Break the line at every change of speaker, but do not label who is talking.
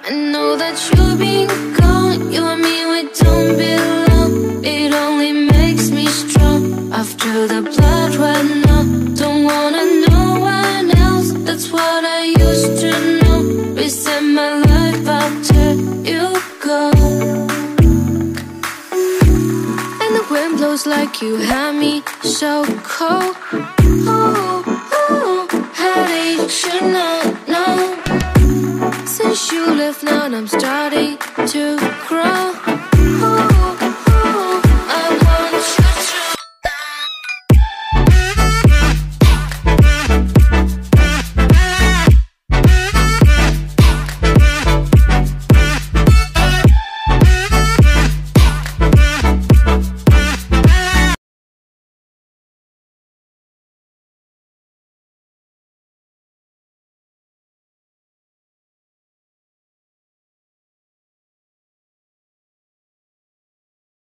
I know that you've been gone. You and me, we don't belong. It only makes me strong. After the blood ran out, don't wanna know one else. That's what I used to know. Reset my life after you go. And the wind blows like you had me so cold. Oh, oh, how did you know? No. Since you left now, I'm starting to grow.